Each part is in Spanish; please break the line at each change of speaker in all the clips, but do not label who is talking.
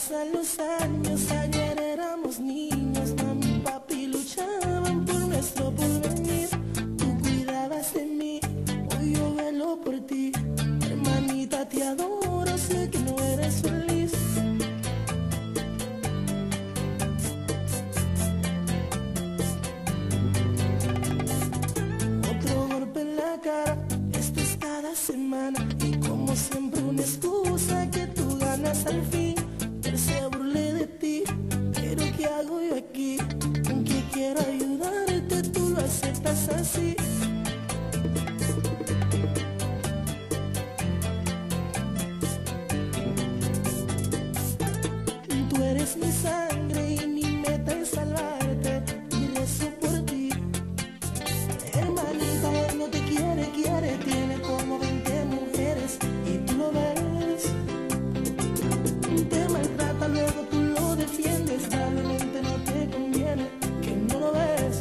pasan los años, ayer éramos niños, mami y papi luchaban por nuestro porvenir. Tú cuidabas de mí, hoy yo velo por ti. Hermanita, te adoro, sé que no eres feliz. Otro golpe en la cara, esto es cada semana. Y como siempre una excusa que tú ganas al fin. Él se burle de ti, pero ¿qué hago yo aquí? Aunque quiero ayudarte, tú lo aceptas así. Tú eres mi sangre y mi meta es salvarte, y rezo por ti. Hermanita, él no te quiere, tiene como 20 mujeres y tú lo ves. Te maltrata, luego tú lo defiendes, realmente no te conviene, que no lo ves.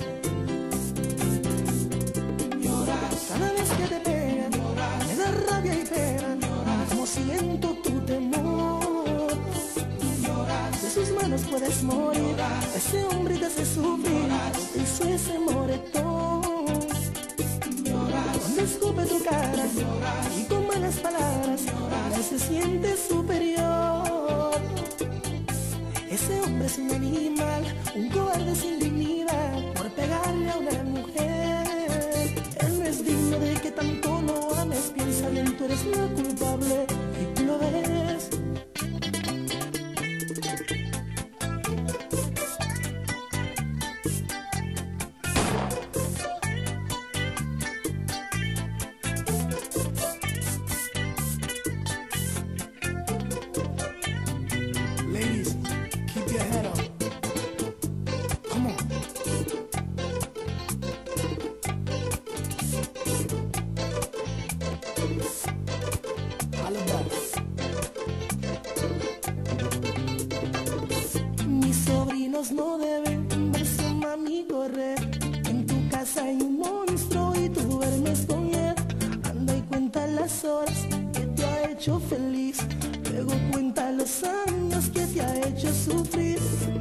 Lloras cada vez que te pegan, lloras, me da rabia y pena, lloras, como siento tu temor. Lloras, de sus manos puedes morir, lloras, ese hombre te hace sufrir, lloras, te hizo ese moretón. Lloras, cuando escupe tu cara, lloras, y con malas palabras, lloras, él se siente superior. Ese hombre es un animal, un cobarde sin dignidad, por pegarle a una mujer. Él no es digno de que tanto lo ames, piensa bien, tú eres la culpable y tú lo ves. Ladies, keep your head up. Come on. Mis sobrinos no deben ver su mami correr. En tu casa hay un monstruo y tú duermes con él. Anda y cuenta las horas que te ha hecho feliz, luego cuenta los años que te ha hecho sufrir.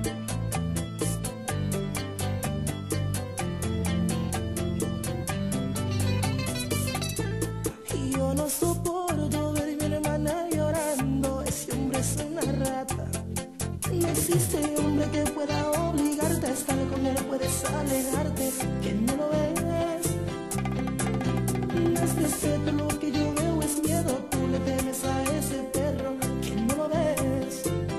Y yo no soporto ver a mi hermana llorando, ese hombre es una rata. No existe hombre que pueda obligarte a estar con él, puedes alejarte, que no lo ves. No es respeto, lo que yo veo es miedo, tú le temes a ese perro, que no lo ves.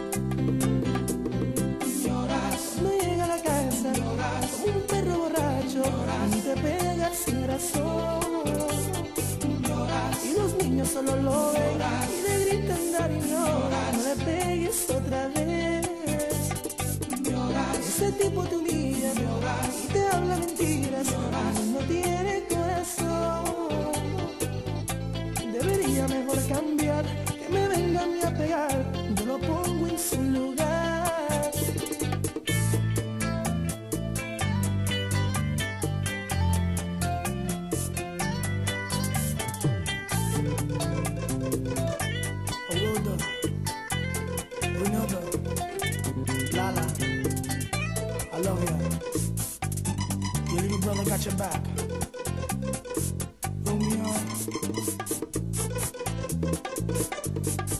Lloras, no llega a la casa, lloras, como un perro borracho, lloras, y te pegas sin razón. Lloras, y los niños solo lo ven, lloras, y le gritan dar y no, lloras, no le pegues otra vez. Lloras, ese tipo te humilla, lloras, y te habla mentiras, lloras, no tiene corazón. Debería mejor cambiar, que me venga a mí a pegar, yo lo pongo en su lugar. Oludo, Ronaldo, Lala, I love ya. Your little brother got your back. Romeo.